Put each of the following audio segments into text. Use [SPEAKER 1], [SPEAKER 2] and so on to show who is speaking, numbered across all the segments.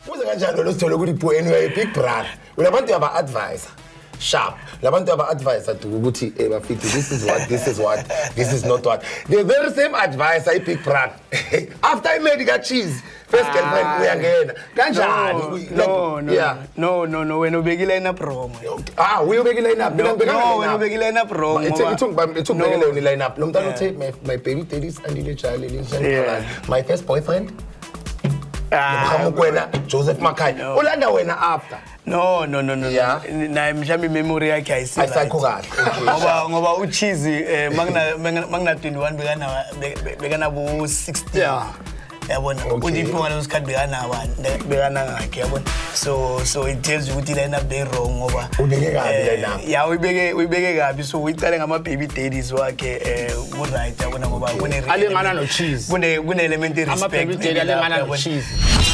[SPEAKER 1] Uze kanjalo lo sithole ukuthi Duku anyway big brother. Ulabantu aba advisor. Sharp. Labantu aba advisor Duku ukuthi bafiki this is what this is not what. The very same advisor big brother. After I made the cheese first girlfriend uyangena. Kanjani?
[SPEAKER 2] No, wena ubekile line up wrong.
[SPEAKER 1] Uyobekile line up.
[SPEAKER 2] No, wena ubekile line up wrong.
[SPEAKER 1] It took bekile line up. Lo mntana uthe my baby daddy's andile child my first boyfriend. Joseph Makhanya. Ulanda wena after.
[SPEAKER 2] No. Na mhlawumbe memory yakhe ayisi.
[SPEAKER 1] Ayisakho kahle.
[SPEAKER 2] Ngoba ucheese magna 21 bekana bo 60. Yabona uDipho ngalo sikhathi bekana ngakhe yabona. So it tells you ukuthi line up they wrong ngoba
[SPEAKER 1] ubeke kabi line up.
[SPEAKER 2] Yeah, uyibeke kabi so uyicale ngama baby daddies wakhe ku right yabona ngoba
[SPEAKER 1] alingana no cheese.
[SPEAKER 2] Kune element respect.
[SPEAKER 1] Ama baby daddy alingana no cheese.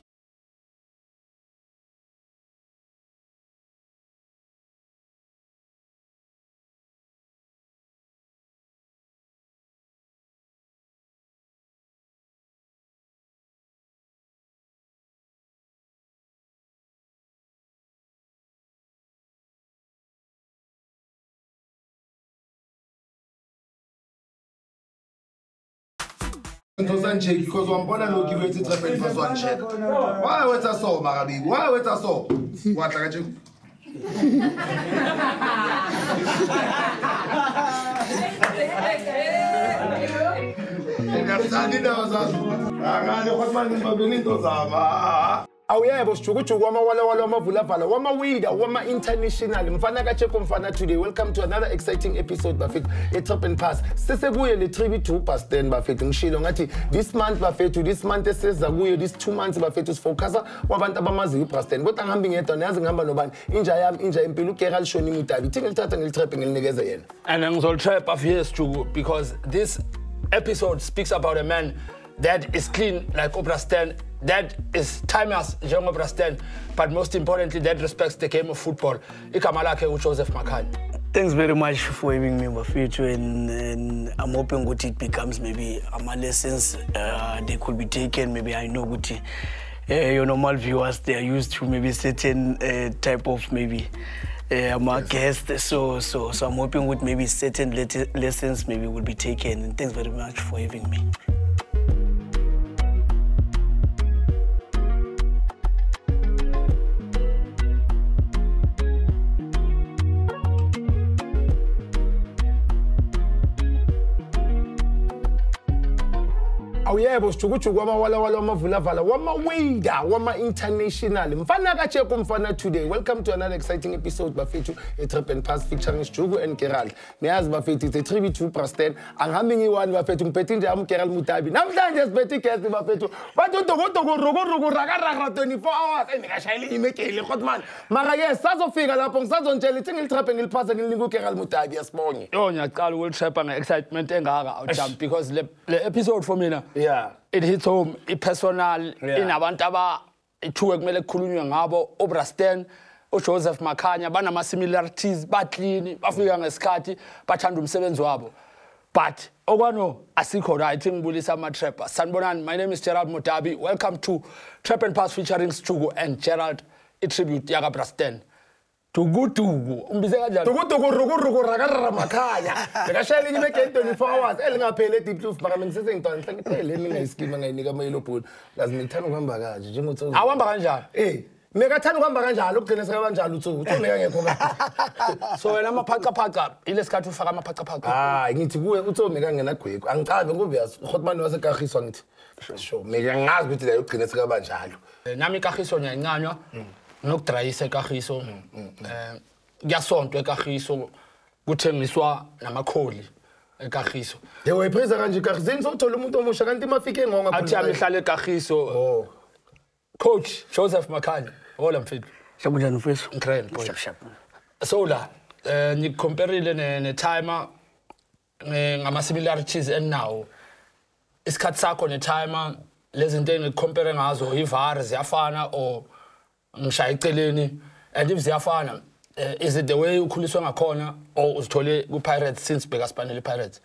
[SPEAKER 1] Because one born no give it to trap first one check. Why wait a so, Marabi? Why wait a so? What like you? Oh yeah, boss. Chugu wama vula wama wida wama international. Mfana kacheko mfana today. Welcome to another exciting episode. Bafet it's up and pass. Sesebuye le tribute to past then Bafet ngishilo ngathi this month Bafet this month sezabuye this 2 months Bafet usfocusa wabantu abamazi past then. Kodwa ngihambi ngedwa nazi ngihamba nobani. Inja yami inja impilo Gerald Shoni Mutabi. Thi ngilithatha ngilitrap nginikeze yena.
[SPEAKER 3] And ngizol trap of years Chugu because this episode speaks about a man that is clean like Oprah Stan, that is timeless young Oprah Stan, but most importantly that respects the game of football. Igama lakhe Joseph Makhanya.
[SPEAKER 2] Thanks very much for having me, Bafethu, and I'm hoping that it becomes maybe lessons they could be taken. Maybe I know that your normal viewers they are used to maybe certain type of maybe guest. So I'm hoping that maybe certain lessons maybe will be taken. And thanks very much for having me.
[SPEAKER 1] Oh yeah, boss. Chugu wama vula wama wida wama international. Mfana kacheko mfana today. Welcome to another exciting episode Bafethu a trip and pass featuring Chugu and Gerald. Meaz Bafethu it's a tribute to Prasten. Anghambi one Bafethu mpethinje am Gerald Mutabi. Namhlanje sibethi guest Bafethu. Bathu rogo raga 24 hours. Ngashayile imekele khotman. Mara yes sazofika lapho ngisazontshela ithi ngilitrap ngiliphasa ngilingu Gerald Mutabi yasibonge.
[SPEAKER 3] Yo ngiyaqala ukulitrapa ngeexcitement engaka awujump because le episode for mina.
[SPEAKER 1] Yeah.
[SPEAKER 3] It hits home, personal, in abantu aba ithuwe kumele kukhulunywe ngabo, Oprah Stan, Joseph Makhanya, banama similarities, baklini, bafika ngesikhathi, bathanda umsebenzi wabo. But okwano asikho right ngibulisa ama trapper. Sanibonani, my name is Gerald Mutabi. Welcome to Trap and Pass featuring Chugu and Gerald, a tribute yaka Oprah Stan. Duku-duku. Umbize kanjani?
[SPEAKER 1] Duku-duku raga Makhanya. Ngashayile imeke 24 hours. Elingaphele deep blue mara ngisese ngitwana ngiphele ngingayiskima ngayinika amayelo phone. Lazima ngithanda ukuhamba kanje njengotho.
[SPEAKER 3] Awuhamba kanjani?
[SPEAKER 1] Mekathanda ukuhamba kanjalo ukugcina seka kanjalo uthu. Uthu meka ngekho ka.
[SPEAKER 3] So wena amaphaca ilesikhathi ufaka amaphaca.
[SPEAKER 1] Ngithi kuwe uthu meka ngena gwego. Angicabe ngobiyazi ukhotmani wasekahiswa ngithi. Sho meka ngazi ukuthi la ugcina seka kanjalo.
[SPEAKER 3] Nami ikahiso nyayincanywa. Nokudrayisa ekahiso ngiyasonto ekahiso kuthengiswa namakholi ekahiso
[SPEAKER 1] weyipheza kanje ekahizini sothola umuntu omusha kanti mafike ngonga
[SPEAKER 3] athi amihlala ekahiso coach Joseph Makhanya hola mfethu
[SPEAKER 2] Shabunjani mfethu
[SPEAKER 3] incredible boy so la ngikompareile ne timer ngama similarities and now isikhathi sakho ne timer lezi zinto engikompare ngazo ivar ziyafana or ngishaya eceleni and if ziyafana is it the way ukhuliswa ngakhona or uzithole ku Pirates since beka spanele Pirates?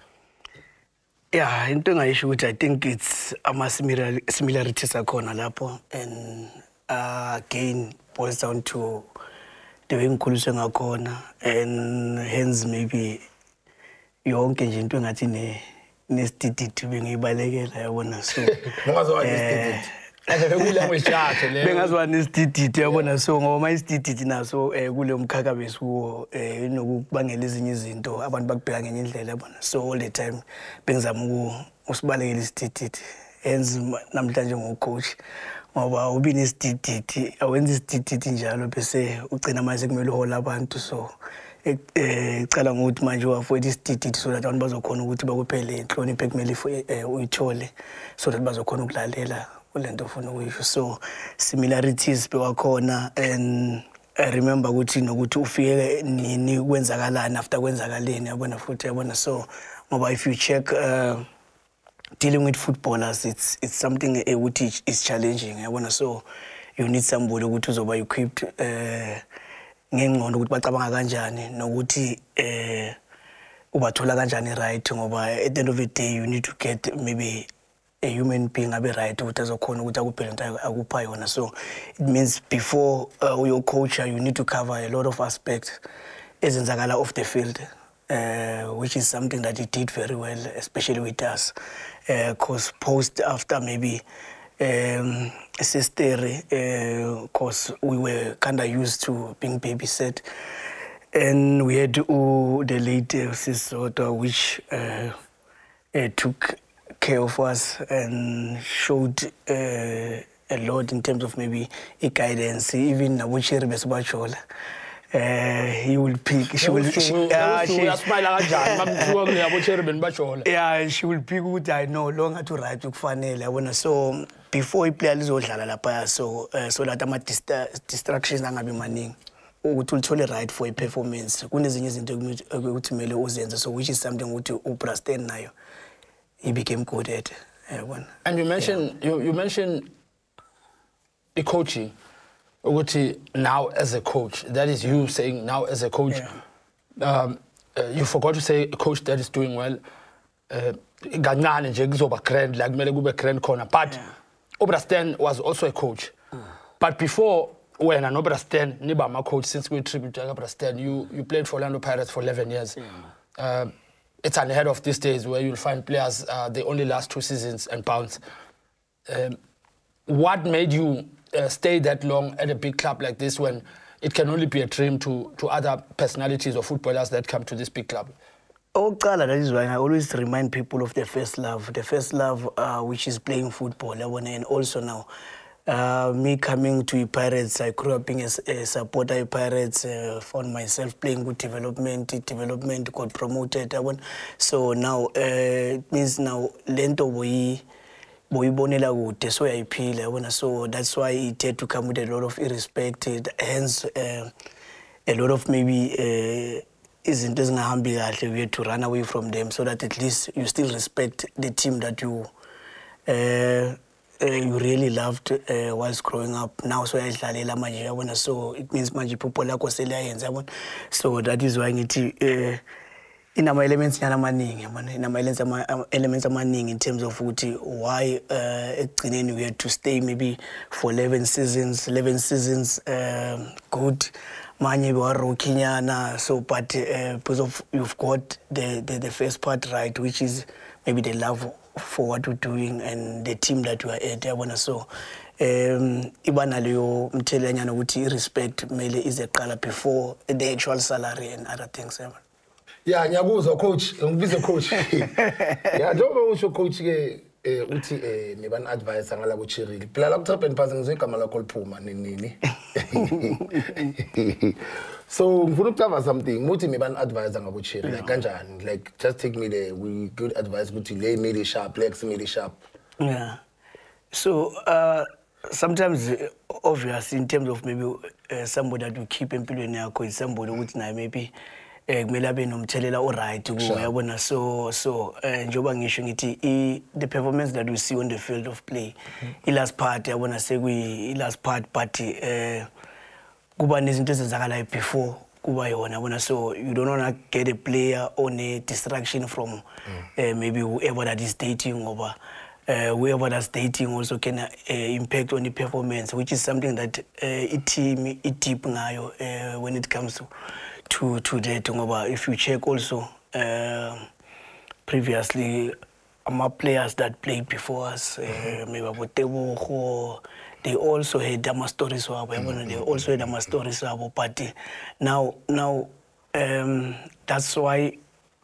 [SPEAKER 2] Yeah, into engayisho ukuthi I think it's ama similarities akhona lapho and again boils down to the way ngikhuliswe ngakhona, and hence maybe yonke nje into engathi nesitititi bengiyibalekela yabona, so
[SPEAKER 1] Ngazwa nesitititi.
[SPEAKER 2] Bengazwa nesitititi yabona, so ngoba isitititi naso kule mkhakha besikuwo inokubangela ezinye izinto abantu bakubheka ngenye indlela yabona, so all the time bengizama usibalekela isitititi. Hence namhlanje ngocoach ngoba ubi nesitititi awenza isitititi njalo bese ugcina manje kumele uhola abantu, so ecala ngokuthi manje wafowetha isitititi so that abantu bazokhona ukuthi bakuphele inhlonipho ekumele uyithole, so that bazokhona ukulalela lento ofuna ukuyisho. So similarities bewakhona, and I remember ukuthi nokuthi ufike nini kwenzakalani after kwenzakaleni yabona futhi yabona. So ngoba if you check dealing with footballers, it's something which is challenging yabona, so you need somebody ukuthi uzoba equipped ngengqondo ukuthi bacabanga kanjani nokuthi ubathola kanjani right, ngoba at the end of the day you need to get maybe a human being abe right ukuthi azokhona ukuthi akuphele into akupha yona. So it means before your coach you need to cover a lot of aspects ezenzakala off the field, which is something that he did very well, especially with us, because post after maybe sister, because we were kind of used to being babysat, and we had the late Sis Zodwa, which took care of us and showed a lot in terms of maybe a guidance. Even Nabuchiri Besbachola, he will pick. She will. Yeah, she will pick what I know longer to write to Fanele. So before he play a little so that I'm distractions and be manning. To totally right for a performance. So which is something which Uprasten now. He became good at one.
[SPEAKER 3] And you mentioned you mentioned the coaching. Now as a coach, that is you saying now as a coach. Yeah. You forgot to say a coach that is doing well. But Obrasten was also a coach. But before when an Obrasten, Nibama coach, since we tribute to Obrasten, you played for Orlando Pirates for 11 years. It's unheard of these days where you'll find players, they only last 2 seasons and bounce. What made you stay that long at a big club like this when it can only be a dream to other personalities or footballers that come to this big club?
[SPEAKER 2] Oh, that is why I always remind people of the first love, which is playing football. And also now, me coming to Pirates, I grew up being a supporter of Pirates, found myself playing good development got promoted. So now, it means now, lento so that's why it had to come with a lot of respect, hence a lot of maybe isn't we had to run away from them so that at least you still respect the team that you really loved whilst growing up. Now so so it means so that is why in our elements in terms of why we had to stay maybe for 11 seasons good manye Kinyana, so but because of you've got the first part right, which is maybe the love for what we're doing and the team that we are at. So ibana leyo mthelanyana ukuthi respect mele ize qala before the actual salary and other things.
[SPEAKER 1] Yeah, ngiyakuzwa coach, ngibize coach. Yeah, njengoba usho coach ke uthi nibani advice ngala ku Chirili. Phela la ku Trap and Pass ngizigama lakho liphuma nini. So ngifuna ukucava something, muthi nibani advice ngabo Chirili like kanjani? Like just take me there. We good advice ukuthi lay made sharp, legs made sharp.
[SPEAKER 2] Yeah. So sometimes obvious in terms of maybe somebody that will keep empilweni yakho is somebody ukuthi naye maybe kumele abe nomthelela oright uyabona. So njoba ngisho ngithi the performance that we see on the field of play last part yabona sekuyi last part, but kuba nezinto ezenzakalayo before kuba yona yabona. So you don't want to get a player on a distraction from maybe whoever that is dating over whoever that's dating also can impact on the performance, which is something that team deep ngayo when it comes to dating. If you check also previously, players that played before us, maybe they also had some stories. They also had some stories about party. Now, that's why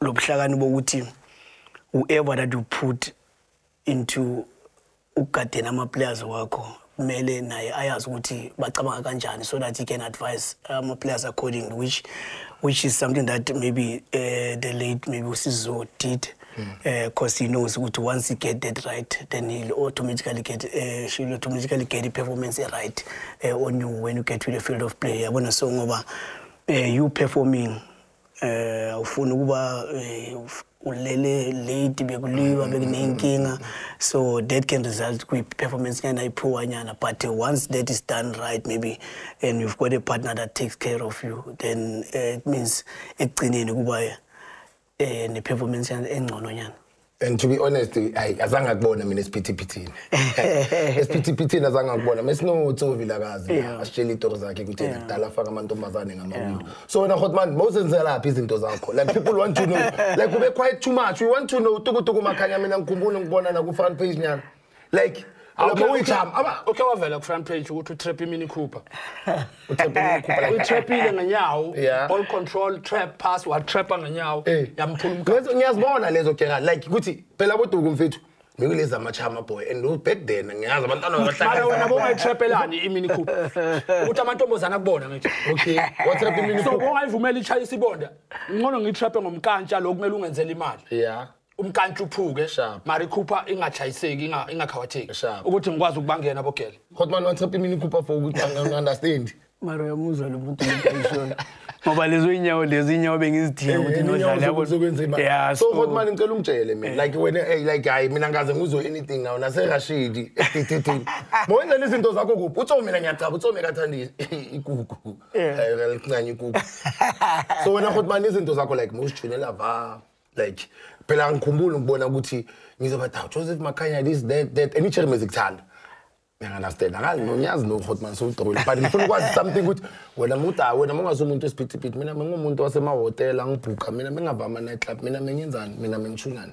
[SPEAKER 2] whoever that you put into ukatena players wako mele naye ayazi ukuthi bacabanga kanjani so that he can advise players accordingly, which is something that maybe the late Sis Zodwa did, because he knows that once he get that right, then she'll automatically get the performance right on you when you get to the field of play. I want to song over you performing ufuna ukuba ulele late bekuliwa bekunenkinga, so that can result with performance kana poor nyana. But once that is done right, maybe, and you've got a partner that takes care of you, then it means ekugcineni kuba ne performance engcono nyana.
[SPEAKER 1] And to be honest, azange akubona mina esiphithipithini. Esiphithipithini azange akubona. Mesino Vilakazi asitshela izinto zakhe ukuthi kudala afaka amantombazane ngamawilo. So wena Hotman, mawuzenzela laphi izinto zakho? Like people want to know, like ube quite too much. We want to know Duku-duku Makhanya mina ngikhumbula ngibona na ku front page nyana. Like
[SPEAKER 3] okay wavela ku front page ukuthi utrap Mini Cooper. Utrapile ngenyawo, ball control, trap pass, wa trap ngenyawo, yamphula umkhathi.
[SPEAKER 1] Ngiyazibona lezo kera like ukuthi phela boduku mfethu bekuleza amachama boy, and back then ngiyazi abantwana
[SPEAKER 3] bahlala wena bongayitrapelani iMini Cooper ukuthi amantombazana akubona ngithi
[SPEAKER 1] okay what trap iMini
[SPEAKER 3] so
[SPEAKER 1] Cooper
[SPEAKER 3] bongayivumela ichaya isibonda ngcono ngitrape ngomkantsha lo kumele ungenzele imali umkantsha uphuke mari Cooper ingachayiseki ingakhawatheki ukuthi ngikwazi ukubangena bogele.
[SPEAKER 1] Hotman what trap iMini Cooper for ukuthi understand
[SPEAKER 2] mara uyamuzwa lo muntu ayishona ngoba lezo inyawo bengizithiya ukuthi nodlala yabo.
[SPEAKER 1] So Hotman ngicela ungitshele mina like wena like hayi mina ngaze nguzwe anything now nase Rashid etitini moyenza izinto zakho kuphi utho mina ngiyacaba utho mekathanda ikuku ngalincane ikuku. So wena Hotman izinto zakho like mosijunela va like phela ngikhumbula ngibona ukuthi ngizobatha Joseph Makhanya this that any chere mezikuthanda. I understand. Ngiyazi no Hotman so uDroli but ngifuna ukwazi something ukuthi wena mongazumuntu esiphithiphithi mina ngingumuntu wasemahotela ngibhuka mina ngingavama night club mina mengenzani mina mengishunani.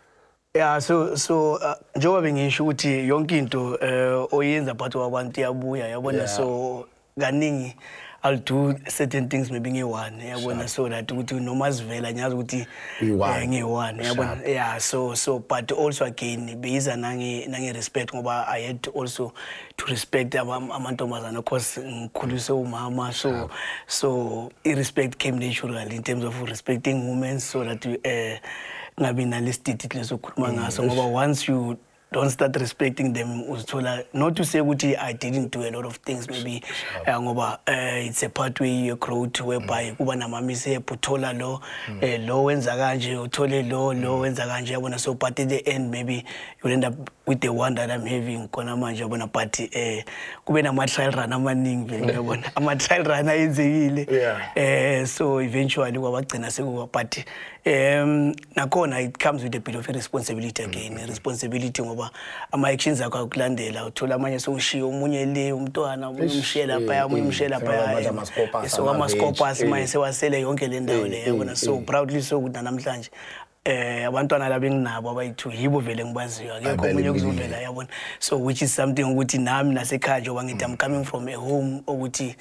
[SPEAKER 2] So njengoba bengisho ukuthi yonke into oyenza but wabantu yabuya yabona, so kaningi I'll do certain things maybe nge-one yabona, so that ukuthi noma sivela ngiyazi ukuthi nge-one yabona. So but also again beyiza nange respect ngoba I had also to respect amantombazana because ngikhulise umama, so irrespect came naturally in terms of respecting women, so that ngabi nalistiti lesokhuluma ngaso ngoba once you don't start respecting them, not to say ukuthi I didn't do a lot of things maybe ngoba it's a pathway your growth whereby kuba namamise phuthola lo wenza kanje uthole lo wenza kanje yabona. So but at the end maybe you end up with the one that I'm having khona manje yabona, but kube nama trial run amaningi yabona ama trial run ayenzekile so eventually kwabagcina sekuba, but nakhona it comes with a bit of a responsibility again, responsibility ngoba ama actions akho akulandela uthola amanye songishiya umunye le umntwana umshela lapha umshela lapha, so ama scopers manje sewasele yonke le ndawo le yabona. So proudly so ukuthi namhlanje abantwana laba enginabo abayithu yibo vele ngibaziyo akekho umunye kuzovela yabona. So which is something ukuthi nami nasekhaya njengoba ngithi I'm coming from a home ukuthi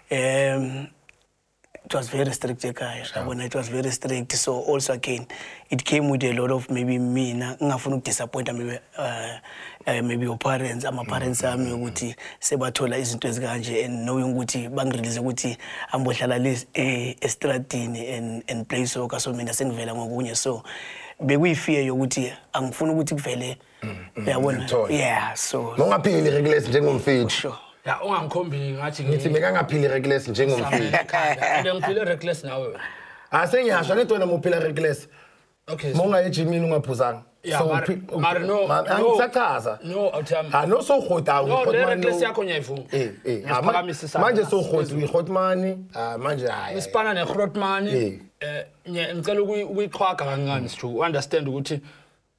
[SPEAKER 2] it was very strict ekhaya, it was very strict. So also again it came with a lot of maybe mina ngafuna ukudisappoint maybe your parents, ama parents ami ukuthi sebathola izinto ezikanje, and knowing ukuthi bangirelease ukuthi ambohlala estradini and play soccer, so mina sengivela ngokunye, so bekuyifear yokuthi angifuna ukuthi kuvele yabona. So
[SPEAKER 1] nongaphili regulars njengomfethu.
[SPEAKER 3] Sure. Ungangikhombi ngathi
[SPEAKER 1] ngithi mekangaphili reckless njengomfili.
[SPEAKER 3] Ngiphile reckless nawe.
[SPEAKER 1] Asengiyasho lethi wena muphila reckless.
[SPEAKER 3] Okay.
[SPEAKER 1] Monga ejimini ungaphuzanga.
[SPEAKER 3] So no.
[SPEAKER 1] Angisachaza.
[SPEAKER 3] No, awuthami.
[SPEAKER 1] No so khota
[SPEAKER 3] no reckless yakho ngiyayivuma.
[SPEAKER 1] Manje so khoti uyikhotmani, manje hayi.
[SPEAKER 3] Isipana nekhotmani. Ngicela ukuyiqhwaga kancane to understand ukuthi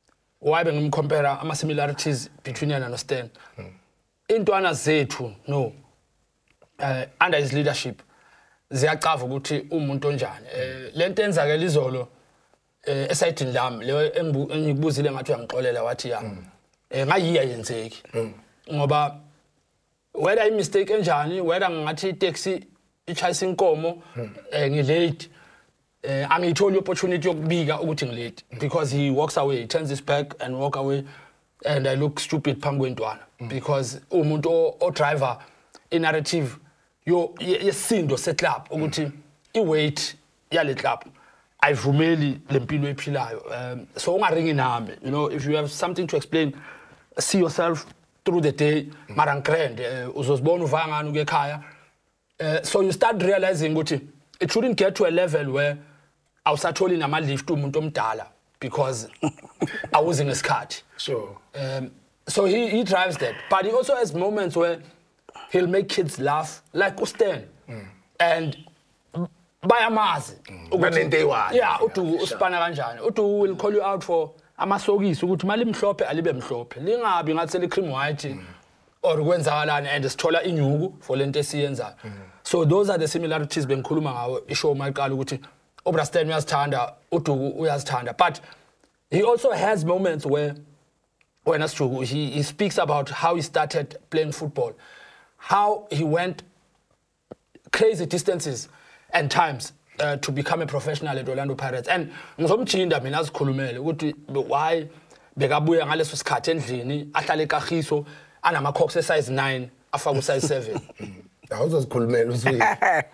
[SPEAKER 3] why compare similarities between yena and Stan. Intwana zethu no under his leadership ziyacava ukuthi umuntu onjani lento enzakela izolo esayidini lami le engibuzile ngathi uyangixolela wathi ya ngayiya yenzeki ngoba whether I mistake enjani whether ngathi taxi ichase inkomo ngilate angitholi opportunity yokubika ukuthi ngilate because he walks away, he turns his back and walk away and I look stupid phambi kwentwana because umuntu o driver in narrative yesindo seclub ukuthi iweight yale club ayivumeli lempilo ephilayo so ungaringi nami, you know, if you have something to explain, see yourself through the day mara grand uzozibona uvanga ngani ekhaya. So you start realizing ukuthi it shouldn't get to a level where awusatholi nama lift umuntu omdala because I was in a skirt.
[SPEAKER 1] Sure.
[SPEAKER 3] So he drives that, but he also has moments where he'll make kids laugh like Stan and bayamazi yeah uDuku usipana kanjani. uDuku will call you out for amasokisi ukuthi mali mhlophe alibe mhlophe lingabi ngathi le cream white or kwenzakalani and sithola inyuku for lento esiyenza. So those are the similarities bengikhuluma ngawo ishow maqala ukuthi uBrastan uyazithanda uDuku uyazithanda, but he also has moments where when he speaks about how he started playing football, how he went crazy distances and times to become a professional at Orlando Pirates. And ngizomjinda mina azikhulumele ukuthi why bekabuya ngaleso sikhathi endlini ahlale kagiso anama cocks size 9 afaka size 7.
[SPEAKER 1] Awuzozikhulumela uswini.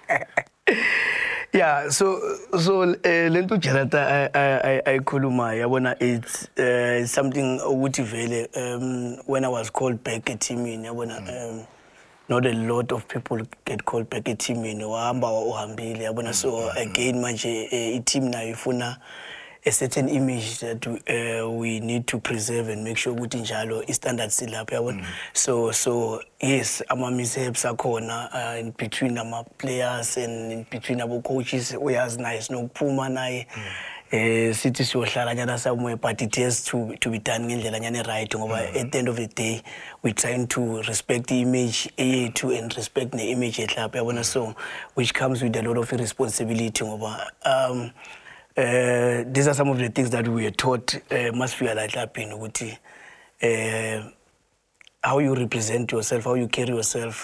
[SPEAKER 2] Yeah, so lento Jarata I khuluma yabona it's something ukuthi vele when I was called back at team yabona not a lot of people get called back at team wahamba uhambile yabona. So again manje team nayo ifuna a certain image that we need to preserve and make sure ukuthi njalo standards silapha yabona. So yes, ama mishaps akhona in between ama players and in between abo coaches uyazi nice nokuphuma naye sithi siyohlala nyana somewhere, but it has to be done ngendlela nyane right ngoba at the end of the day we trying to respect the image yethu and respect the image yeklapha yabona. So which comes with a lot of responsibility ngoba these are some of the things that we are taught must feel like happening ukuthi how you represent yourself, how you carry yourself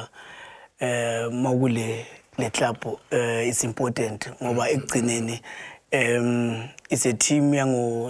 [SPEAKER 2] mawule le club it's important ngoba ekugcineni it's a team yango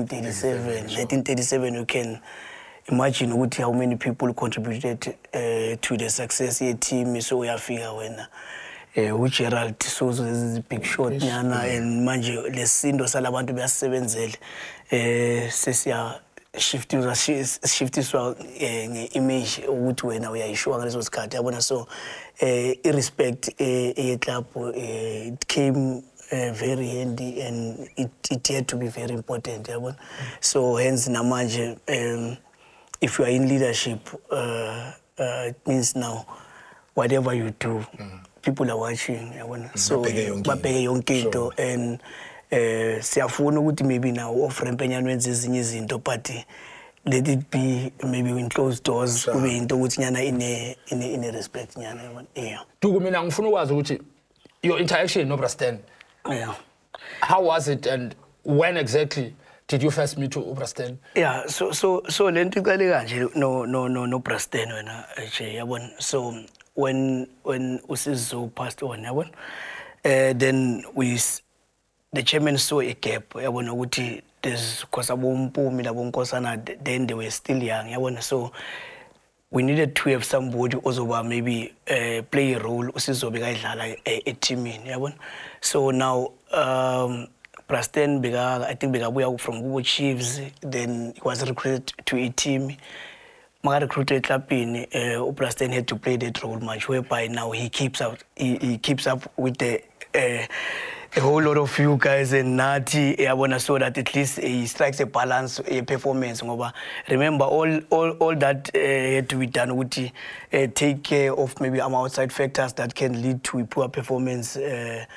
[SPEAKER 2] 1937 you can imagine ukuthi how many people contributed to the success of the team. So uyafika wena Gerald Sozo is a big shot nyana and manje lesindo salabantu bayasebenzele sesiya shiftiswa nge-image ukuthi wena uyayishowa ngaleso sikhathi yabona. So irrespect club it came very handy and it had to be very important yabona. So hence namanje if you are in leadership it means now whatever you do people are watching yabona. So babheke yonke into and siyafuna ukuthi maybe now offer empenyano wenze ezinye izinto but let it be maybe in closed doors kube into ukuthi nyana ine respect nyana yabona. Yeah
[SPEAKER 3] Duku mina ngifuna ukwazi ukuthi your interaction noBrastan,
[SPEAKER 2] yeah,
[SPEAKER 3] how was it and when exactly did you first meet uBrastan?
[SPEAKER 2] Yeah, so lento iqale kanje no Brastan wena nje yabona. So when Sis Zodwa passed on yabona, then the chairman saw a gap yabona ukuthi there's khosa bompumi labonkosana then they were still young yabona. So we needed to have somebody ozoba maybe play a role Sis Zodwa bekayidlala a team yabona. So now Brastan I think bekabuya from Google Chiefs, then he was recruited to a team. Maga recruited club in Brastan had to play that role much whereby now he keeps up with the a whole lot of you guys and Nati yabona, so that at least he strikes a balance performance ngoba. Remember all that had to be done with take care of maybe outside factors that can lead to a poor performance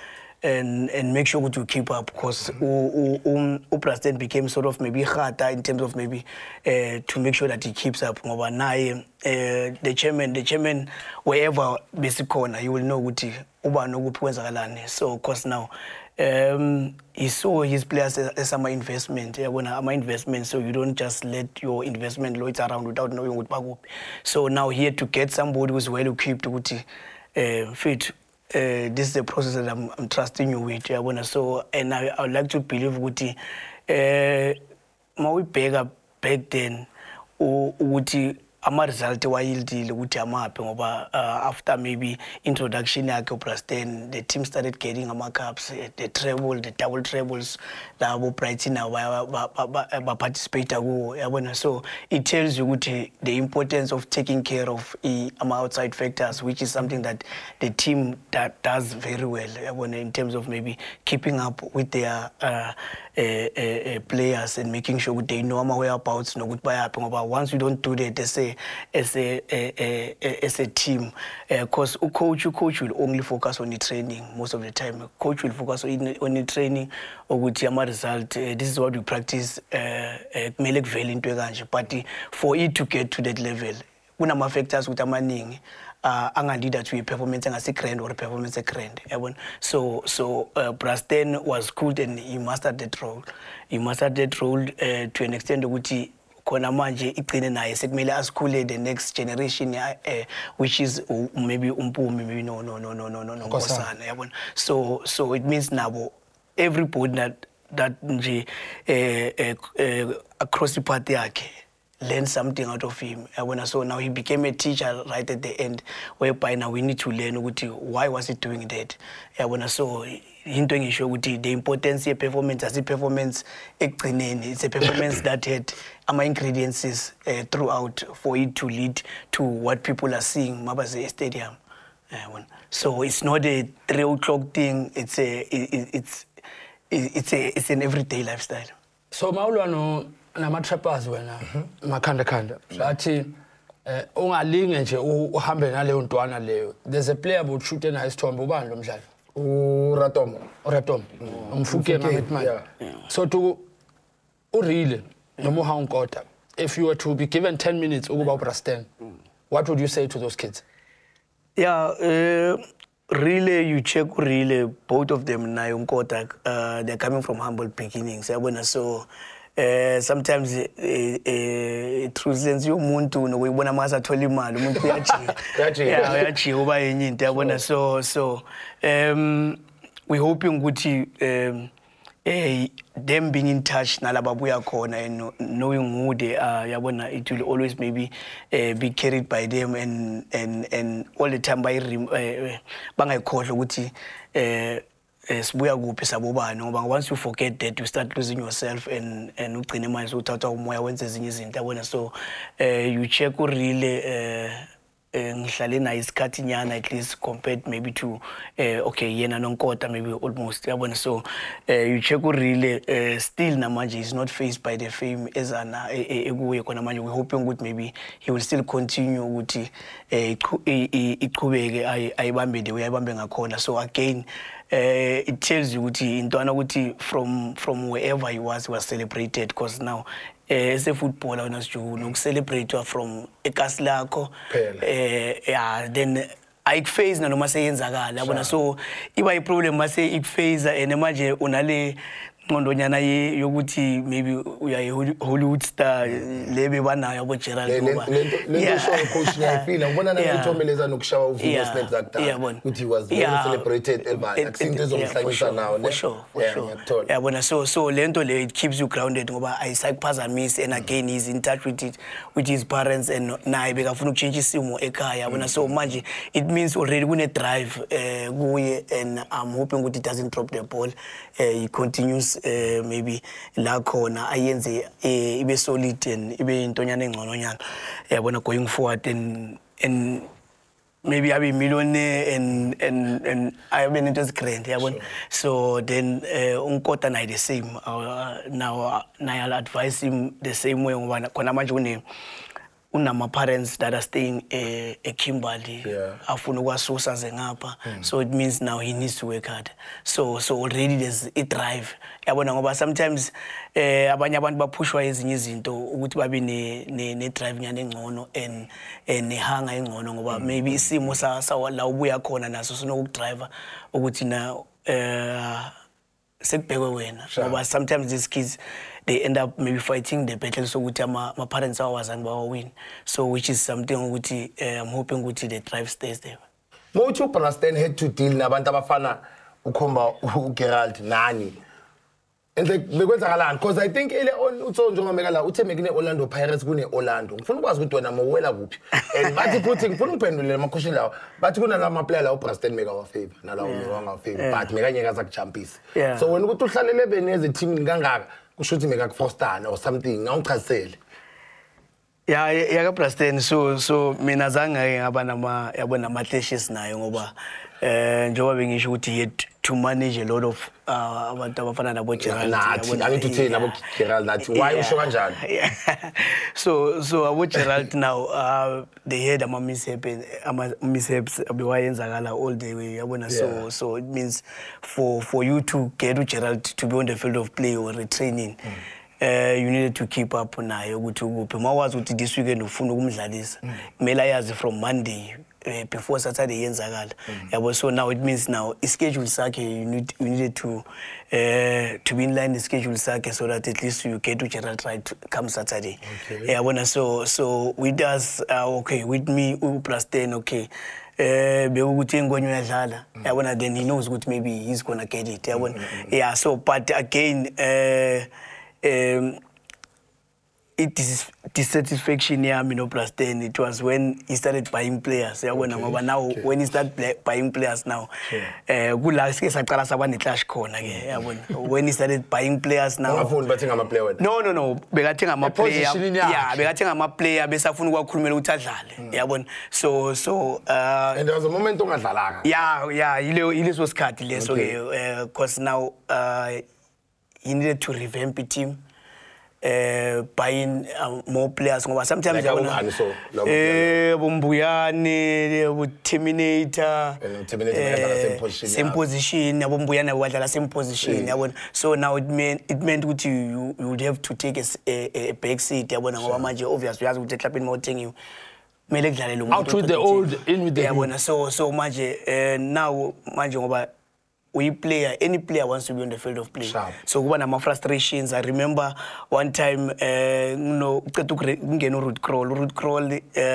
[SPEAKER 2] and make sure to keep up, because President became sort of maybe harder in terms of maybe to make sure that he keeps up. The chairman, wherever basic corner, you will know what he so of course now he saw his players as my investment. My investment, so you don't just let your investment load around without knowing what. So now he had to get somebody who's well equipped fit. This is the process that I'm trusting you with. So, and I would like to believe Guti, back then, Guti, ama result wayildile ukuthi amaphi ngoba after maybe introduction yakhe President, the team started getting ama cups, the treble, the double trebles labo Brighton now participate kuwo yabona. So it tells you ukuthi the importance of taking care of ama outside factors, which is something that the team that does very well yabona, in terms of maybe keeping up with their players and making sure they know ama whereabouts no good bayaphi ngoba once you don't do that, they say as a team, because coach will only focus on the training most of the time. Coach will focus on the training or with the result. This is what we practice. But for it to get to that level, kuna factors with amaning. Angandida to a performance and a grand or performance a grand. So President was good and he mastered that role. He mastered that role to an extent which kona manje iqine naye sekumele asikhule the next generation which is maybe umpumi, maybe no Nkosana yabona. So it means nabo everybody that nje across the party yakhe learn something out of him. So now he became a teacher right at the end, whereby now we need to learn why was he doing that. So the importance of performance as a performance, it's a performance that had ingredients throughout for it to lead to what people are seeing Mabaze Stadium. So it's not a 3 o'clock thing, it's an everyday lifestyle.
[SPEAKER 3] So Maulano nama-trappers wena makhanda bathi ungalinge nje uhambe naleyo ntwana leyo. There's a player but shoot naye isithombe ubani lo mdlali uRatom umfuke ngamethi. So to urile noma uHankota, if you were to be given 10 minutes ukuba uPresident, what would you say to those kids?
[SPEAKER 2] Really, you check really both of them na Unkota, they're coming from humble beginnings. So sometimes through sense umuntu no uyibona mase athola imali umuntu uyajiya uba yenye into yabona. So we hoping ukuthi them being in touch nalababuya khona and knowing who they are yabona, it will always maybe be carried by them and all the time bangayikhohlwa ukuthi sibuya kuphi sabobani ngoba once you forget that you start losing yourself and ugcine manje uthatha umoya wenze ezinye izinto yabona. So you check really ngihlale naye isikhathi nyana at least compared maybe to okay yena noNkota maybe almost yabona. So you check really still namanje is not faced by the fame ezana ekuye khona manje. We hoping ukuthi maybe he will still continue ukuthi iqhubeke ayibambe the way ayibambe ngakhona. So again it tells you ukuthi intwana ukuthi from wherever he was celebrated, because now as a footballer unosijulu celebrate from ekasi lakho then ayikuphase noma seyenzakala yabona. So iba iproblem mase ikuphase and manje unale ngondonyana yokuthi maybe uya Hollywood star lebe banayo abo Gerald ngoba
[SPEAKER 1] lento show coach ngiyafila ngibona nangithomeleza nokushawa uvuka snaps zakudala ukuthi he was very celebrated ebaya akusinto ezomhlanyisa nawo ne.
[SPEAKER 2] Yabona. So lento le it keeps you grounded ngoba ayisayikuphazamisi and again he's in touch with his parents and naye bekafuna ukuchange isimo ekhaya yabona. So manje it means already kune drive kuye and I'm hoping ukuthi it doesn't drop the ball. He continues maybe la khona ayenze ibe solid and ibe intonyana engcononyana yabona going forward and maybe abe millionaire and I mean it was grand yabona. So then Unkota naye the same now I'll advise him the same way ngoba khona manje unama parents that are staying Kimberley. Afuna ukwasusa ze ngapha. So it means now he needs to work hard. So already there's a drive. Yabona ngoba sometimes abanye abantu bapushwa ezinye izinto ukuthi babe ne drive nyane engcono and nehanga engcono ngoba maybe isimo sa la ubuya khona naso sinokudriver ukuthi na sekubhekwe wena ngoba sometimes these kids they end up maybe fighting the battle so ukuthi my parents awazange bawawin, so which is something ukuthi I'm hoping ukuthi the drive stays there.
[SPEAKER 1] Mochu Braston had to deal nabantu abafana ukhomba uGerald nani and like bekwenzakalani because I think ele utho njengomeka la uthe mekine Orlando Pirates kune Orlando ngifuna ukwazi ukuthi wena mawela kuphi and bathi futhi ngifuna uphendule amakhoshi lawo bathi kuna nama player la uBraston meka wa favor nalawo meka nga favor but mekanye kaza kujumpisa so wena ukuthi uhlalele beneze team kangaka kusho ukuthi meka kufostana or something ngawuchazele.
[SPEAKER 2] Yeah, ka Braston so mina zanga ngaba yabona ama clashes nayo ngoba njengoba bengisho ukuthi he had to manage a lot of abantu abafana nabo Gerald
[SPEAKER 1] nathi angituthini nabo Gerald nathi why usho kanjani.
[SPEAKER 2] So abo Gerald now they had ama mishaps abiwayenzakala all the way yabona so it means for you to get Gerald to be on the field of play or retraining you needed to keep up nayo ukuthi ukuphi mawazi ukuthi this weekend ufuna ukumdlalisa kumele ayazi from Monday before Saturday yenzakala yabo. So now it means now schedule sakhe you needed to be in line the schedule sakhe so that at least you get to Gerald right come Saturday yabona. So with us okay with me uPraston okay bekuthi engonyo yadlala yabona then he knows ukuthi maybe he's gonna get it yabona so but again it is dissatisfaction yami no Braston. It was when he started buying players yabona ngoba now when he started buying players now kula sike saqala saba ne clash khona ke yabona when he started buying players now
[SPEAKER 1] ngafuni bathenga ama player wena
[SPEAKER 2] no bekathenga ama player bekathenga ama player besafuna ukwakhulumela ukuthi adlale yabona so
[SPEAKER 1] and there was a moment ongadlalanga
[SPEAKER 2] yileso sikhathi leso ke because now he needed to revamp the team, buying more players. Sometimes Bombuyane, Terminator, same position, same position. So now it meant that you would have to take a back seat. Obviously, you have to take more thing.
[SPEAKER 3] Out with the old, in with the new.
[SPEAKER 2] So much now, any player wants to be on the field of play. So one of my frustrations, I remember one time, root crawl,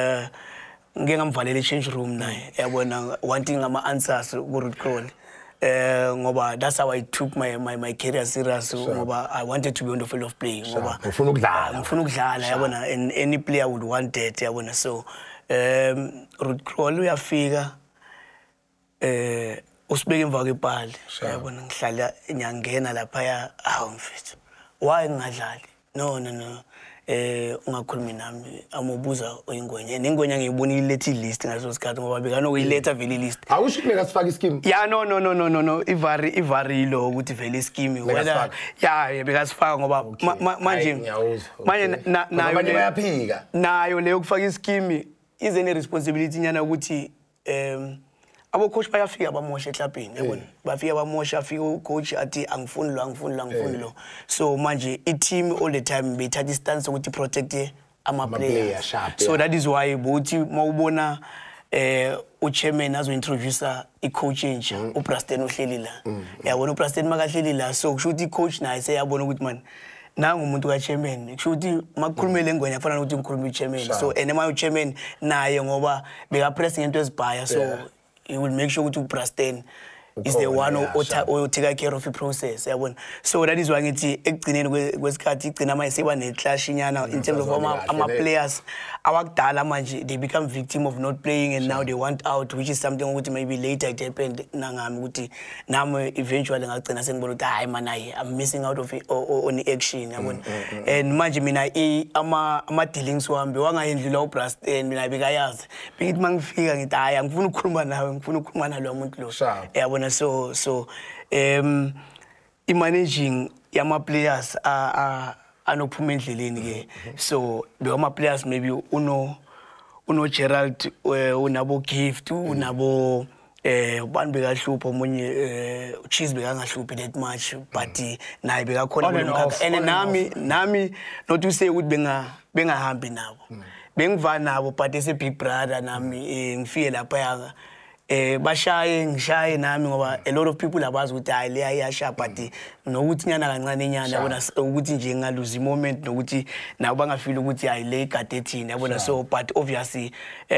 [SPEAKER 2] change room wanting my answers root crawl. That's how I took my career serious. I wanted to be on the field of play. And any player would want that. So root crawl we figure. Usibeke emva kwepali yabona ngihlala nyangena lapha ya mfethu why ngingadlali no ungakhulumi nami amubuza oyingwenya nengwenya ngiyibona ilethi list ngaso sikhathi ngoba bekanokuyiletha vele list
[SPEAKER 1] awusho kumeka sifaka ischeme
[SPEAKER 2] no ivari lo ukuthi vele ischeme whether bekasifaka ngoba manje
[SPEAKER 1] nayo bayaphika
[SPEAKER 2] nayo leyo kufaka ischeme is any responsibility nyana ukuthi abo coach bayafika abamosha eklabhini yabona bafika abamosha afika coach athi angifuni lo so manje i-team all the time bethatha istance ukuthi protect ama players so that is why buthi mawubona uchairman azointroduce i-coach entsha uPraston uhleli la yabona uPraston makahleli la so kusho ukuthi i-coach naye seyabona ukuthi man nangu umuntu kachairman kusho ukuthi makukhulumele engwenya kufanele ukuthi ngikhulume uchairman so enema uchairman naye ngoba beka press ngento ezibhaya so he will make sure to Braston is the one who take care of the process. So that is why kwesikhathi igcina mayisiba neclash nyana in terms of ama players awakudala manje they become victim of not playing and now they want out, which is something ukuthi maybe later it happened nangami ukuthi nami eventually ngagcina sengibona ukuthi hayi man I'm missing out of on action and manje mina ama dealings wami wangayendlula uBraston mina bekayazi bengithi mangifika ngithi hayi angifuni ukukhuluma nawe ngifuna ukukhuluma nalo muntu lo yabona so managing yama players anophuma endleleni ke. So bekama players maybe uno Gerald unabo Gift unabo ubani bekahlupha omunye Cheese bekangahluphi that much but naye bekakhona kulomkhakha and nami not to say ukuthi bengahambi nabo bengiva nabo but ese big brother nami ngifike lapha bashaye nami ngoba a lot of people abazi ukuthi hayi le ayasha but nokuthi nyana kancane nyana yabona ukuthi nje ngaluze moment nokuthi nabo bangafeel ukuthi hayi le igade thina yabona so but obviously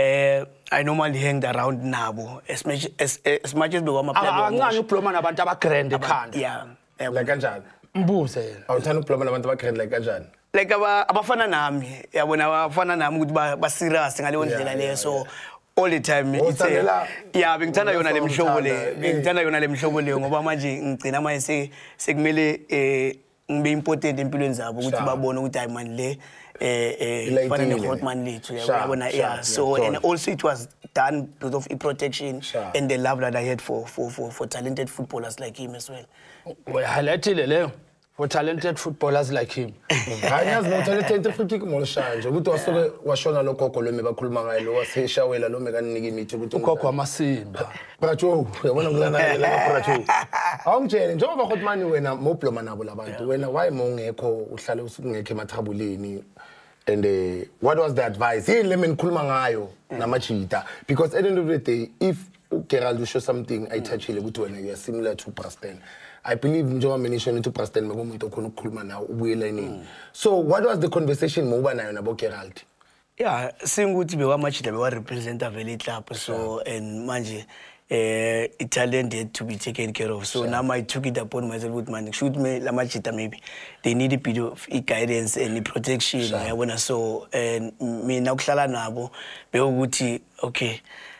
[SPEAKER 2] I normally hang around nabo as much as bekwama player
[SPEAKER 3] angani ukuphuma nabantu abagrand ekhanda
[SPEAKER 1] like kanjani
[SPEAKER 3] mbuze
[SPEAKER 1] awuthanda ukuphuma nabantu abagrand like kanjani
[SPEAKER 2] like abafana nami yabona abafana nami ukuthi ba serious ngaleyo ndlela leyo so all the time bengithanda yona lemhlobo leyo ngoba manje ngicina manje sekumele ngibe important empilweni zabo ukuthi babone ukuthi hayi man le fana ne-hotman lethu yabona so and also it was done because of protection and the love that I had for talented footballers like him as well.
[SPEAKER 3] Highlightile leyo for talented footballers like him.
[SPEAKER 1] Anyazi no talented football molshanje ukuthi wasoke washona logogo lo mebakhuluma ngayo lo waseshawela lo mekanika imithi ukuthi
[SPEAKER 3] ugogo amasimba.
[SPEAKER 1] Bracho uyabona kulana la bracho. Awungitshele njengoba hotman wena mobloma nabo labantu wena why mongekho uhlale usungekho emathabuleni and what was the advice yini lemeni khuluma ngayo namajita because at the end of the day if Gerald will show something I touch ile ukuthi wena you are similar to Preston. I believe njengoba mention to Preston makumuntu okhona ukukhuluma nawo ubuyela inini. So what was the conversation moba nayo nabo Gerald?
[SPEAKER 2] Singuthi bekwamajita bewa represent vele club so and manje Italian had to be taken care of. So now I took it upon myself with man shoot me la machita maybe they need a bit of guidance and protection so and me na kuhlala nabo bekuthi okay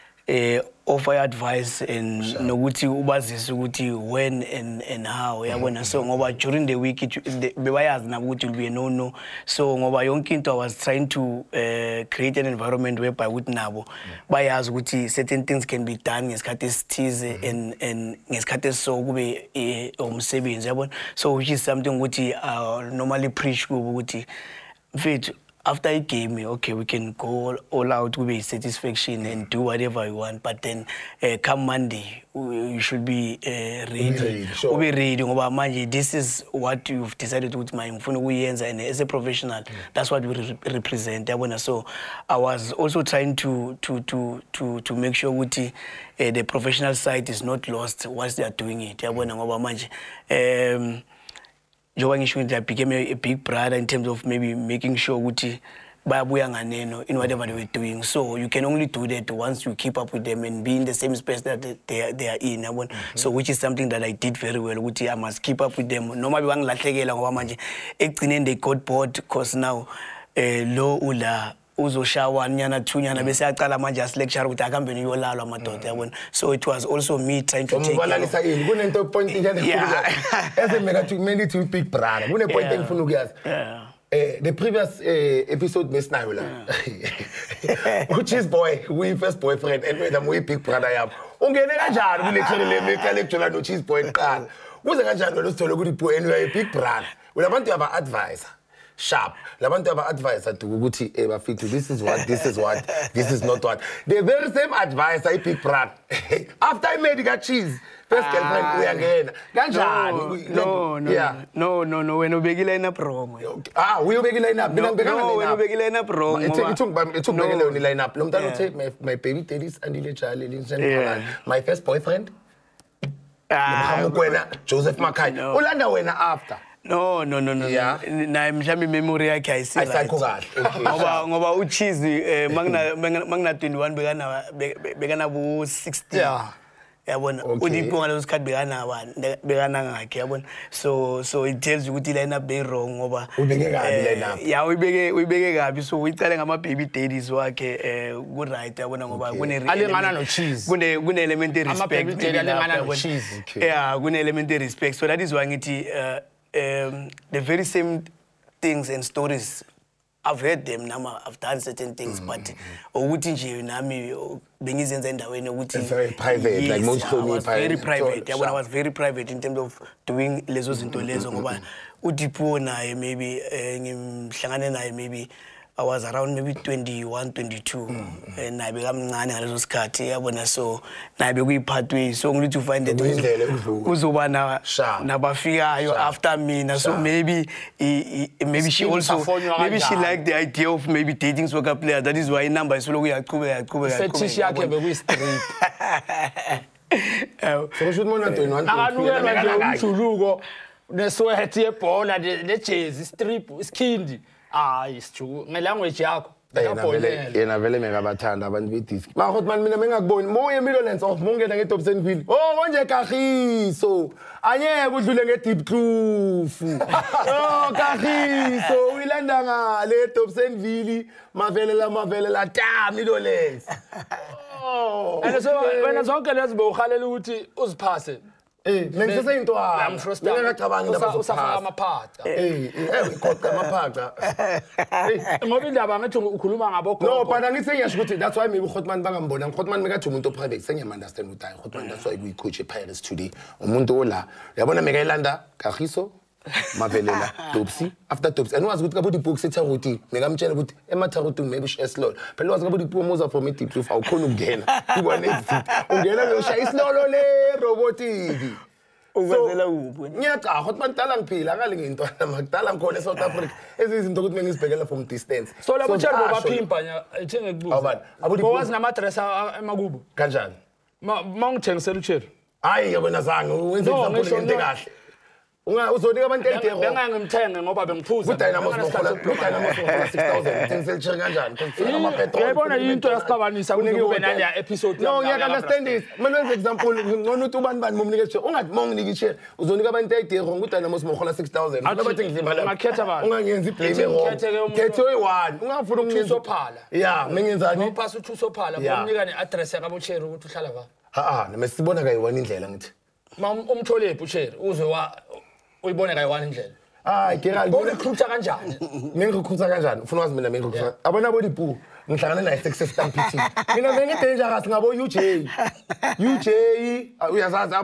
[SPEAKER 2] offer advice and nokuthi ubazisa ukuthi when and how yabona so ngoba during the week bebayazi nabo ukuthi will be a no so ngoba yonke into I was trying to create an environment whereby ukuthi nabo bayazi ukuthi certain things can be done ngesikhathi esithize and ngesikhathi so kube umsebenzi yabona so which is something ukuthi normally preach kubo ukuthi mfethu after a game, okay, we can go all out with a satisfaction and do whatever you want. But then, come Monday, you should be ready.
[SPEAKER 1] Sure.
[SPEAKER 2] Be ready. This is what you've decided with my and as a professional, that's what we represent. So I was also trying to make sure the professional side is not lost whilst they are doing it. I became a big brother in terms of maybe making sure in whatever they were doing. So you can only do that once you keep up with them and be in the same space that they are in. So which is something that I did very well. I must keep up with them. Normally, they got bored because now low ula. Uzoshawa nyana tunyana bese aqala manje as lecture ukuthi akambe niyolalwa amadoda so it was also me trying to take
[SPEAKER 1] kunento point njani esemeka to many to big brother kune point engifuna ukuyazi the previous episode mesinayo la which is boy we first boyfriend and wena we big brother yabo ungene kanjani kule lecture no cheese boy qala kuze kanjani lo sithole ukuthi boy anyway big brother ulabantu aba advisor sharp labantu aba advisor ukuthi bafithu this is what this is not what the very same advisor I big brother after I made the cheese first girlfriend uyangena kanjani
[SPEAKER 2] no wena ubekile line up wrong
[SPEAKER 1] uyobekile line up mina ngibekanga line up
[SPEAKER 2] wena ubekile line up wrong
[SPEAKER 1] ithungibekele yona line up lo mntana uthe my baby daddy's andile jali linjani my first boyfriend kwena Joseph Makhanya ulanda wena after
[SPEAKER 2] No. Na mhlawumbe memory yakhe
[SPEAKER 1] ayisakho kahle.
[SPEAKER 2] Ngoba uCheese mangina 21 bekana bu 16. Yabona uDipo ngalo sikhathi bekana ngakhe yabona so it tells you ukuthi line up they wrong ngoba
[SPEAKER 1] ubeke kabi line up
[SPEAKER 2] uyibeke kabi so uyicala ngama baby daddies wakhe ku right yabona ngoba
[SPEAKER 3] alingana no Cheese
[SPEAKER 2] kune elementary respect
[SPEAKER 3] ama baby daddy alingana no Cheese
[SPEAKER 2] kune elementary respect so that is why ngithi the very same things and stories I've heard them now I've done certain things but ukuthi nje nami bengizenza endaweni ukuthi
[SPEAKER 1] very private like most
[SPEAKER 2] very private I was very private in terms of doing lezo zinto lezo ngoba Du-Pont naye maybe ngimhlangane naye maybe I was around maybe 21, 22 and naye bekamncane ngaleso sikhathi yabona so naye bekuyi-pathway so ngilithi find that uzoba nabafikayo after mina so maybe she also maybe she liked the idea of maybe dating soccer players. That is why inamba isoloko yaqhubeka
[SPEAKER 3] fetish yakhe bekuyi-strip.
[SPEAKER 1] So mona 21
[SPEAKER 3] nakanukelwa nje umjuluko neswethi yebhola nejezi strip iskindi hayi sijuku ngelanguage yakho
[SPEAKER 1] yena vele mekabathanda abantu bedisc makhot man mina mengakuboni moye Millionaires of mongena ngeDobsonville konje Kagiso anyeke udlule ngeDeep Kloof Kagiso uyilanda ngale eDobsonville mavele la Millionaires
[SPEAKER 3] and so wena zonke lezi bowuhalela ukuthi uziphase
[SPEAKER 1] ngisese into
[SPEAKER 3] I'm
[SPEAKER 1] ngicabanga
[SPEAKER 3] usafaka amaphaca
[SPEAKER 1] ikhokha amaphaca
[SPEAKER 3] ngoba indaba ngathi ukhuluma ngabo
[SPEAKER 1] no but angithi ngiyasho ukuthi that's why maybe uGotman bangambona uGotman mekathi umuntu oprivate sengiyamunderstand ukuthi hayi uGotman that's why we coach ePirates today umuntu ola yabona mekayilanda Kagiso mavelela Dobsi after Dobsi and wazi ukuthi kabudi box eTaruti mekamtshela ukuthi ematharuti maybe eslol phela wazi kabudi promoter from eDeep Kloof awukhona ukungena ubone exit ungena uyoshaya islolo le robotiki
[SPEAKER 2] ukwenzela uphi
[SPEAKER 1] ngiyacha Gotman dala ngiphila akali ngintwana makudala ngikhona eSouth Africa ezizinto ukuthi mengizibhekela from distance
[SPEAKER 3] so labo tshela baphimpa nya ethenge kubuza ngowazi nama address emakubo
[SPEAKER 1] kanjani
[SPEAKER 3] mawungithengisela utshela
[SPEAKER 1] hayi yabona zange wenze example into kahle uzonika abantu idea
[SPEAKER 3] bengangimthenge ngoba bengiphuza
[SPEAKER 1] uDynamos mokhola 6000 uthengisela kanjani kufuna ama petrol
[SPEAKER 3] yabona into yasiqabanisa kube nani ya episode
[SPEAKER 1] no ngiyaka understand this mina wenza example ngcono uthi ubani mumnike share ungathi monginike ishare uzonika abantu idea wrong uDynamos mokhola 6000 abathi ngidlimba la
[SPEAKER 3] ngakhetha abantu
[SPEAKER 1] ungangenzi blame wrong khethe oyi1 ungafuna ukungenza
[SPEAKER 3] usophala
[SPEAKER 1] yeah mengenzani
[SPEAKER 3] uphasa uthi usophala bomnika neaddress yakabo share ukuthi uhlala ba
[SPEAKER 1] mesibona kayi1 indlela ngithi
[SPEAKER 3] umtholephi ushare uzwe uyibone kayi1 indlela
[SPEAKER 1] hayi Gerald
[SPEAKER 3] urecruiter kanjani
[SPEAKER 1] ngirecruiter kanjani ufuna wazi mina ngirecruiter abona bodipu ngihlangana naye success stampede mina ngene dangerous ngabo UJ uyazazi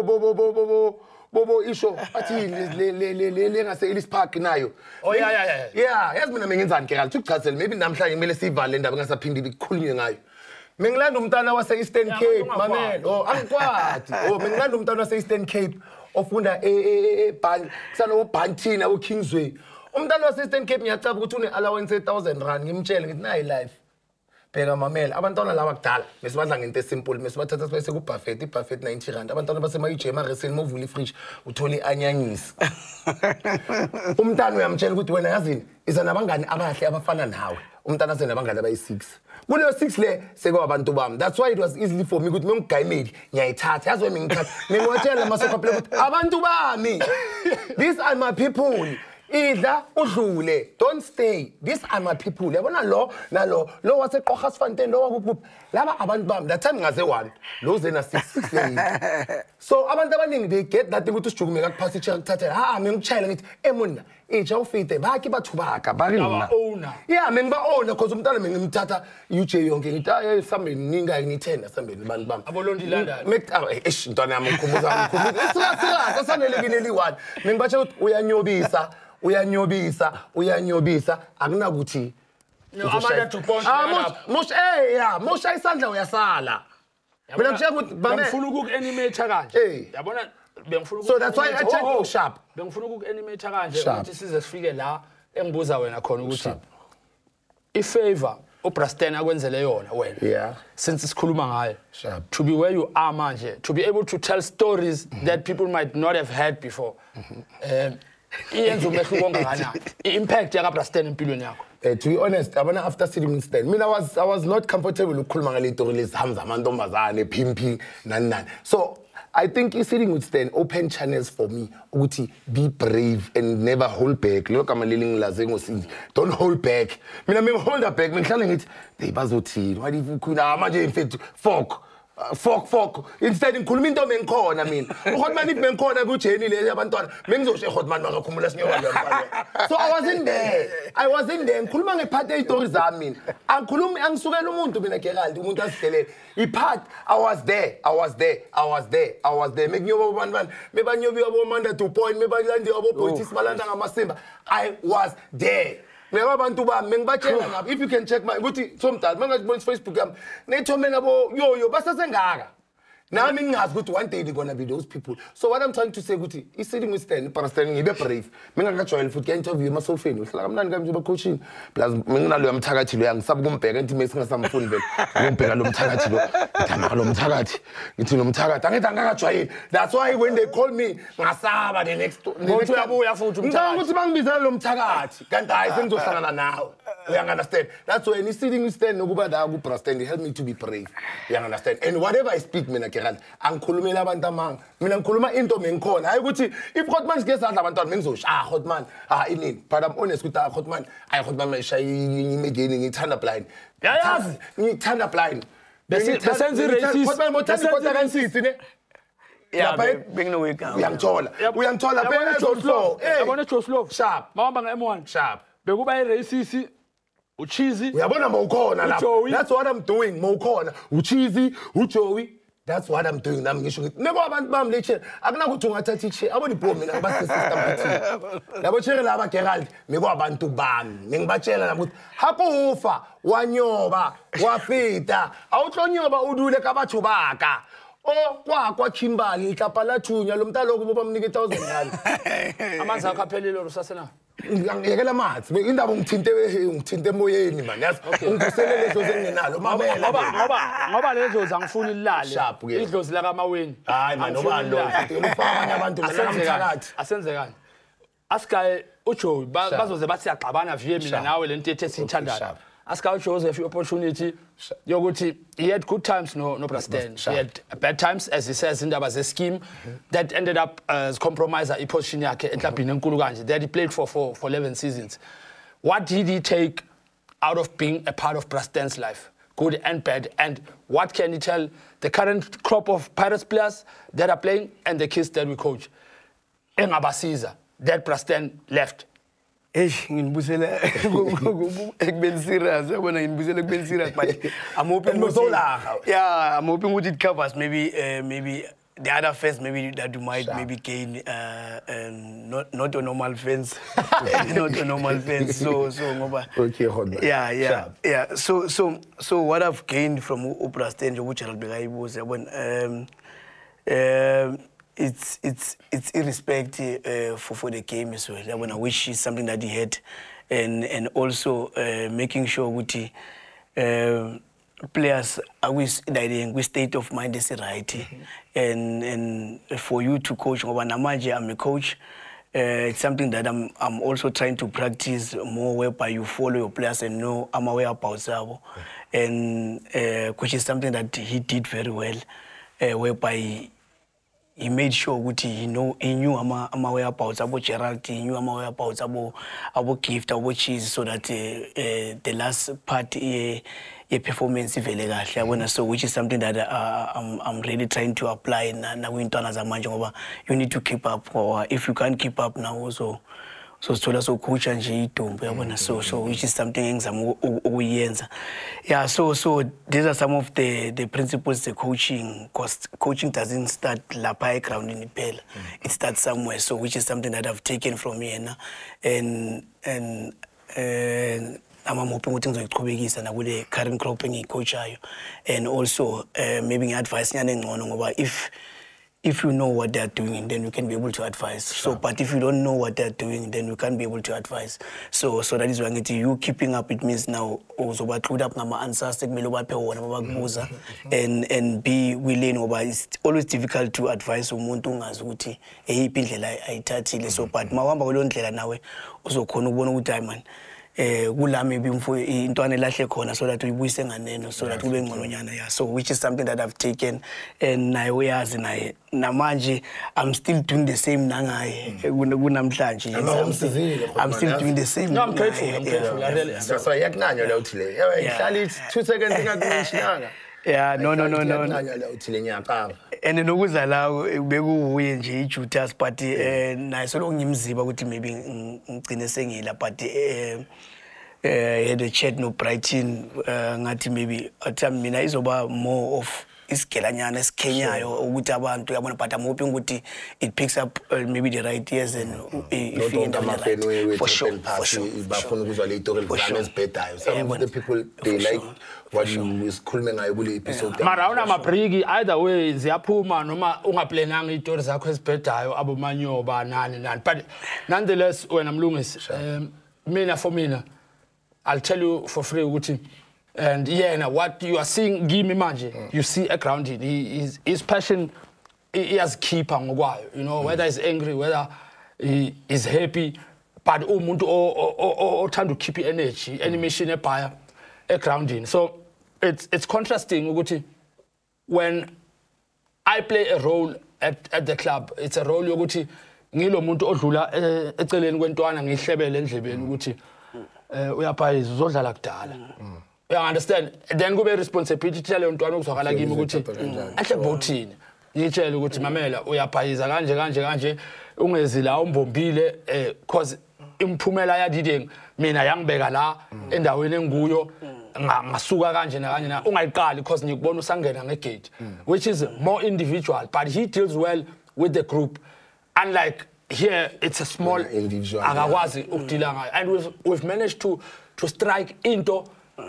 [SPEAKER 1] bobo isho athi le ngase Ellis Park nayo yeah yazi mina mengenzani Gerald ukuchazela maybe namhlanje kumele sivale indaba ngasaphindi ikhulunywe ngayo mengilanda umntana wase Eastern Cape mamelo angikwathi mengilanda umntana wase Eastern Cape ofunda kusana uBantina uKingsway umntana wase Eastern Cape ngiyacaba ukuthi une allowance 1000 rand ngimtshele ngithi nayi life bheka mamela abantwana laba kudala mesibadla ngento esimple mesibathatha sibese ku buffet ibuffet 90 rand abantwana basema ijema reseni movula ifridge uthola ianyanyisi umntana uyamtshela ukuthi wena yazini iza nabangani abahle abafana nawe umntana sena abangani abayi6 kuleyo 6 le sekwabantu bami that's why it was easy for me ukuthi mengigayimeli ngiyayithatha yazi wena ngithatha ngingwatshela amasokha play ukuthi abantu bami these are my people idla udlule don't stay these are my people yabona lo waseqoqa Sfontein lo wakuphi laba abantu bami that time ngaze 1 lo zena 6 so abantu abaningi they get that ukuthi usijukume kakuphasa ichair ukuthathela ngikuchayela ngithi emonna ija ufite baki bathubaka barina yeah mengiba owner because umntana mengimthatha UJ yonke ngithi sambeni ninga ngithenda sambeni abantu bami
[SPEAKER 3] abolondi landa
[SPEAKER 1] ntwana yami ngikhumbuza asanelekile li1 mengibatsha ukuthi uyanyobisa akunakuthi
[SPEAKER 3] amanda Du-Pont
[SPEAKER 1] mosha isandla uyasala mina ngishaya ukuthi
[SPEAKER 3] bengifuna ukuku-animate kanje yabona
[SPEAKER 1] so that's why I check you sharp
[SPEAKER 3] bengifuna ukuku-animate kanje ukuthi size sifike la engibuza wena khona ukuthi ifavor uBrasten akwenzele yona wena since sikhuluma ngayo to be where you are manje to be able to tell stories that people might not have heard before iyenza umehluko ongakanani impact yakaBrasten empilweni yakho
[SPEAKER 1] to be honest abana after sitting in stand mina I was not comfortable ukukhuluma ngale story lezihamza amantombazane pimpi nani so I think sitting with Stan open channels for me ukuthi be brave and never hold back lokho amalili ngilaze ngosindi don't hold back mina hold back ngihlala ngithi hey bazothini wadi ukhuna manje mfethu fuck Fok. Instead, ngikhuluma into mengikhona mina. Uhotman if mengikhona kuJenny le yabantwana, mengizosho ehotman makakhumula sinyewa. So I wasn't there. Ngikhuluma ngepart yezitori zami mina. Angikhulumi angisukela umuntu mina Gerald, umuntu asihlelele. Ipart I was there. Mekunyoba abantu mebanyobi abomanda Du-Pont, mebalandi abopolitisi balanda ngamasimba. I was there. If you can check my sometimes Facebook yo basasengaka. Now I mean one day they're gonna be those people. So what I'm trying to say is sitting with Stan, Parastan, be brave. Menga foot interview myself famous. Like I'm not going to coaching. Plus Mengalum Tagati and some parent makes some full bed. That's why when they call me Masaba the next now. You understand? That's why any sitting with Stan, he helped me to be brave. You understand? And whatever I speak, Ankulumela Bantamang, Minankuluma into Menkon. I would say if Hotman gets out of Bantam, Hotman, in but I'm honest with Hotman. I Hotman Shay making it turn up line. Yeah, turn up line. The sense racist. Yeah, bring the way down. We am taller. I want to slow. Sharp. Mama M1. Sharp. They go by racist. Uchizi. We are going to Mokona. That's what I'm doing. Mokona. Uchizi. Uchowi. That's what I'm doing. I'm going to never bam lecture. I'm not going to teach you. I'm going to put me in a system. I'm going to lava Gerald. Me go about to ban. Ning bachela. Hapo ufa. Wanyoba. Wafita. Autonyoba udu le kabachubaka. Oh, kwa chimbali. Kapala chunya. Lumtalo kubo mnike 1,000. Amanza akaphelile rusasena. Ngiyekela mathi indaba ngithinte emoyeni man yazi ungiselele lezo zenginalo mamela ngoba lezo zangifuna ilale idlozi la kamaweni hayi man ngoba lo ufaka abanye abantu lamthakathi asenzekani asikaye uJoe bazoze bathi yaxabana via mina nawe lento ethe sithandayo asikaye uJoseph opportunity yokuthi he had good times no Braston he had bad times as he says indaba ze scheme that ended up as compromiser iposition yakhe enhlabhini enkulu kanje that he played for 11 seasons. What did he take out of being a part of Braston's life, good and bad, and what can he tell the current crop of Pirates players that are playing and the kids that we coach engabasiza that Braston left?
[SPEAKER 2] Nginibusela ekubeni serious yabona nginibusela ekubeni serious but I'm hoping I'm hoping it covers maybe the other fans maybe that you might maybe gain not a normal fans not a normal fans so ngoba okay so what I've gained from Braston which I'll be was it's irrespective for the game as well. Which is something that he had, and also making sure with players are with state of mind is right, and for you to coach. I'm a coach. It's something that I'm also trying to practice more, whereby you follow your players and know I'm aware about Zabo, and which is something that he did very well, whereby he made sure he knew I'm aware about Abo Gerald, he knew I'm aware about Abo Gift, Abo Cheese, so that the last part performance so which is something that I'm really trying to apply now in as a manager. You need to keep up, or if you can't keep up now also. So coach and so which is something so these are some of the principles the coaching, because coaching doesn't start lapai ground in the pale. It starts somewhere, so which is something that I've taken from here and I'm hoping things like and I would current cropping coach and also maybe advice if you know what they're doing, then you can be able to advise. Sure. So, but if you don't know what they're doing, then you can't be able to advise. So that is why you keeping up. It means now also what put up number answers and be willing. It's always difficult to advise someone as uti. So, but mawamba we don't let nawe also kono time. Maybe into an lahle corner so that we wise nganeno so that ube ngolonyana so which is something that I've taken and I wears and I'm still doing the same nangaye I'm still doing the same.
[SPEAKER 1] No, I'm grateful. That's why yakunanya la uthile. Ihlali 2 seconds ingakunishinanga.
[SPEAKER 2] Yeah, no. And nokuza la bekuuye nje iJudas but naye solo ngimziba ukuthi maybe ngicine sengila but had a chat no Brighton ngathi maybe mina izoba more of isigelanyana esikhenyayo ukuthi abantu yabona but I'm hoping ukuthi it picks up maybe the right years and if you for sure
[SPEAKER 1] bafuna ukuzwa le story ezibhedayo some of the people they like what you is khulume ngayo kule episode
[SPEAKER 3] mara una break either way ziyaphuma noma ungaplananga istory zakho ezibhedayo abomanyoba nani but nonetheless wena Mlungisi for mina I'll tell you for free ukuthi and yeah, what you are seeing, give me manje. You see a grounding. His passion, he has keeper. You know, whether he's angry, whether he is happy, but trying to keep energy, animation, a grounding. So it's contrasting. When I play a role at the club, it's a role. Ngilo muntu odlula eceleni kwentwana ngihlebele endlebeni ukuthi uyaphayiza uzodlala kudala. You understand? Then go be responsibility tell untwana ukuzwakala kimi ukuthi ahle bothini. Ngitshela ukuthi mamela uyaphayiza kanje ungezi la umbombile because imphumela yadideng mina yangibeka la endaweni enguyo ngasuka kanje na ungayiqali because ngikubona usangena ngegate which is more individual but he deals well with the group unlike here it's a small individual akakwazi ukudila ngayo and we've managed to strike into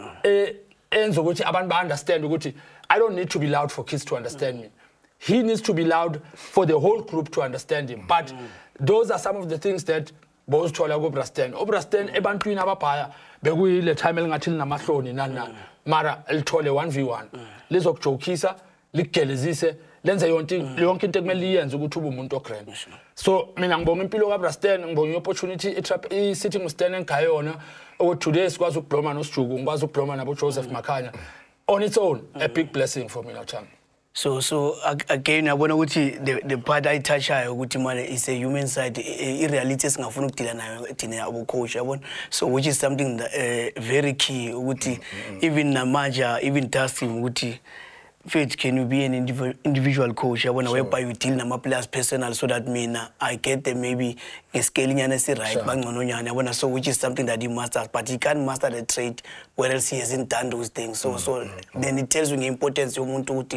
[SPEAKER 3] ukuthi abantu ba understand ukuthi I don't need to be loud for kids to understand me. He needs to be loud for the whole group to understand him. But those are some of the things that both thola go Brasten. Obrasten ebantwini ababhaya bekuyile time elingathi linamahloni nana mara elithole 1v1. Lizokujokisa, ligelezise, lenze yonke into ekumele iyenze ukuthi ube umuntu ogrand. So mina ngibonga impilo kaBrasten, ngibonga opportunity i-sitting stand engayona. Today sikwazi ukubloma noSijuku ngikwazi ukubloma nabo Joseph Makhanya on its own a big blessing for me Chang.
[SPEAKER 2] So again yabona ukuthi the part I touch ukuthi manje is a human side reality singafuna ukudila nayo thina abo coach yabona so which is something that, very key ukuthi even namanja even tasking ukuthi Faith, can you be an individual coach? Whereby you deal nama players personal so that I get them maybe scaling and right, so which is something that he masters, but he can't master the trade where else he hasn't done those things. So then it tells you the importance of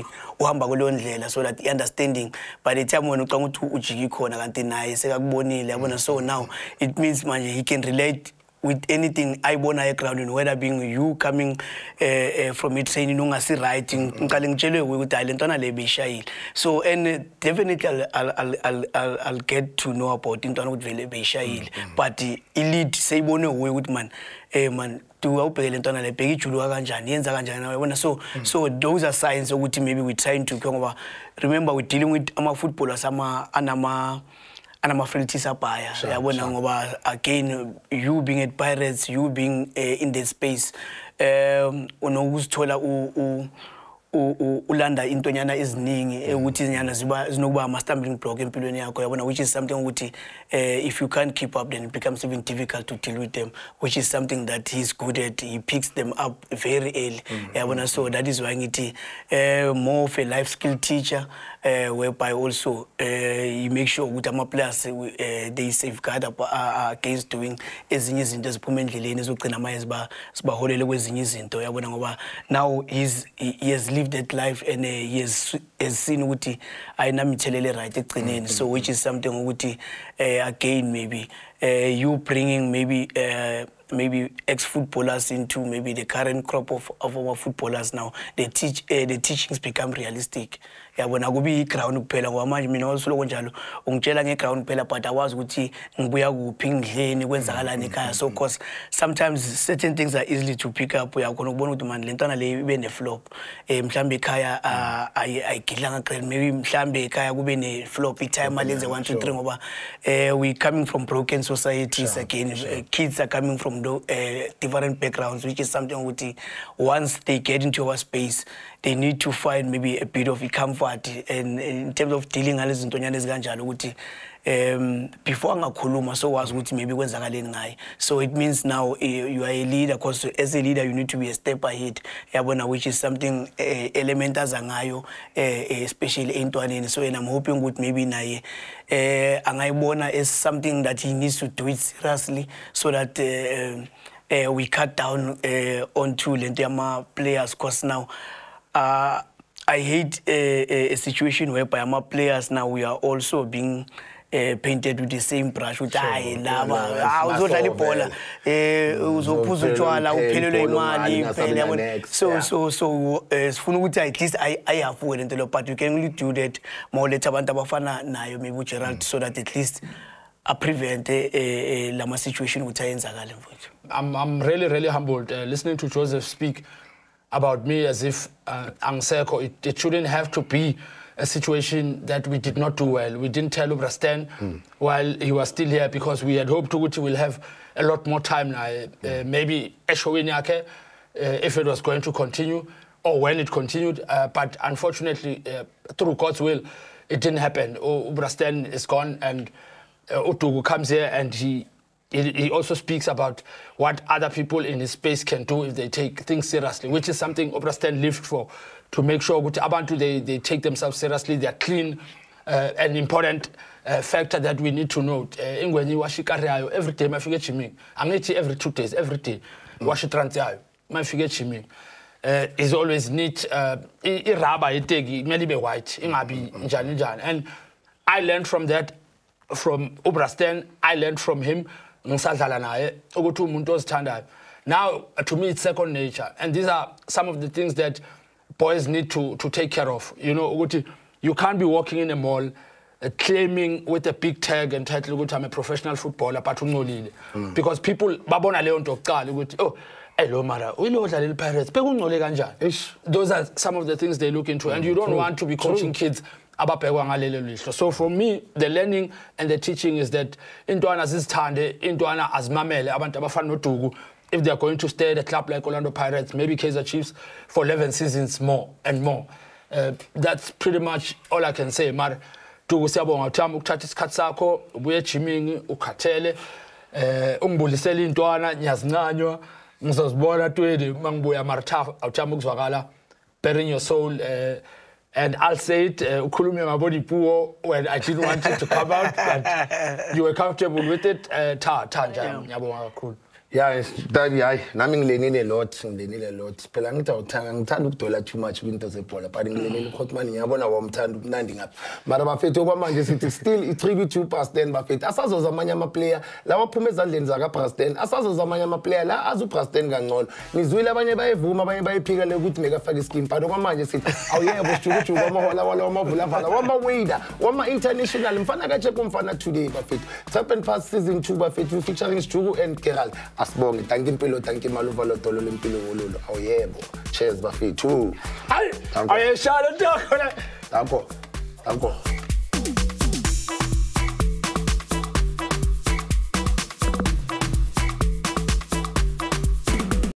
[SPEAKER 2] so that the understanding by the time when you come to Ujigi so now it means he can relate with anything I want to ground, whether being you coming from it saying no ngasi writing with talent so and definitely I'll get to know about intwana with vele but elite say bone way with man to ubhekele intwana le bheki ijulu kanjani yenza kanjani yabona so those are signs ukuthi maybe we trying to ngoba remember we dealing with ama footballers and I'm afraid to sapaya. Again, you being at Pirates, you being in the space, ulanda intonyana eziningi ukuthi nyana zinokuba ama stumbling block empilweni yakho yabona which is something ukuthi if you can't keep up then it becomes even difficult to deal with them which is something that he's good at. He picks them up very early yabona so that is why ngithi more of a life skill teacher whereby also you make sure ukuthi ama players they safeguard against doing ezinye izinto eziphuma endleleni ezogcina amaye sibaholele kwezinye izinto yabona ngoba now he has lived that life and he has seen ukuthi ayinamithelele right egcineni so which is something ukuthi again maybe you bringing maybe ex-footballers into maybe the current crop of our footballers now the teachings become realistic yabona kubi ground kuphela ngoba manje mina wasoloko njalo ungitshela ngeground kuphela but awazi ukuthi ngibuya kuphi ngidleni kwenzakalani ekhaya so cause sometimes certain things are easily to pick up uyakhona ukubona ukuthi man lentana le ibe ne flop mhlambe ekhaya ayigidlanga grade maybe mhlambe ekhaya kube ne flop itime alenze 1 2 3 ngoba we coming from broken societies again kids are coming from different backgrounds which is something ukuthi once they get into our space they need to find maybe a bit of a comfort and in terms of dealing with the before ngakhuluma so was ukuthi maybe kwenzakaleni ngaye. So it means now you are a leader, because as a leader you need to be a step ahead, which is something element azangayo especially entwaneni. So and I'm hoping ukuthi maybe naye angayibona is something that he needs to do it seriously, so that we cut down onto lento players, because now I hate a situation whereby my players now we are also being painted with the same brush. With so at least I have word, but you can only do that more later maybe Gerald, so that at least I prevent a situation with
[SPEAKER 3] I'm really humbled listening to Joseph speak about me as if Angseko, it shouldn't have to be a situation that we did not do well. We didn't tell Obrastan while he was still here, because we had hoped Tuguchi will have a lot more time now. Maybe Eshowinyake, if it was going to continue, or when it continued. But unfortunately, through God's will, it didn't happen. Obrastan is gone, and Duku comes here, and he also speaks about what other people in his space can do if they take things seriously, which is something Obrastan lived for, to make sure that Abantu they take themselves seriously, they are clean. An important factor that we need to note. Every day, I forget chiming. Every 2 days, every day, wash it transayo. I forget chiming. Is always neat. Maybe white. And I learned from that, from Obrastan. I learned from him. Now, to me, it's second nature. And these are some of the things that boys need to take care of. You know, you can't be walking in a mall claiming with a big tag and title, I'm a professional footballer, but because people, oh, hello, Mara, we know that Pirates. Those are some of the things they look into, and you don't want to be coaching kids. So for me, the learning and the teaching is that Intwana Zistande, Intwana as Mamele, Abantabafano Duku, if they are going to stay at a club like Orlando Pirates, maybe Kaizer Chiefs, for 11 seasons more and more. That's pretty much all I can say. Mar Duku Siabonga Tamu Tatis Katsako, Uwe Chiming, Ukatele, Umbuliseli Intwana, Nyaznanyo, Mzosbora Tuedi, Mangbuya Martaf, Autamu Zwagala, bearing your soul. And I'll say it, when I didn't want it to come out, but you were comfortable with it.
[SPEAKER 1] Yeah, Daddy, I'm learning a lot. But I'm not too much winter support. But I'm learning a lot. But I'm still a tribute to past then. But as a Zamanyama player, La Pumeza Lenzaga past then, as a Zamanyama player, La Azu past then Gangon, Mizuila Baneba, Vuma by Piga, the good mega faggy skin. But I'm just oh, yeah, was to Wama Wader, Wama International, and Fanagacha today. Buffet, Serpent Pass season 2 Buffet, featuring Sturu and Gerald. Asbong, thank you, Pilo, thank you, Maluvalo, Tololimpilo, oh yeah, cheers, Buffet, too. I shot a dog. Tango.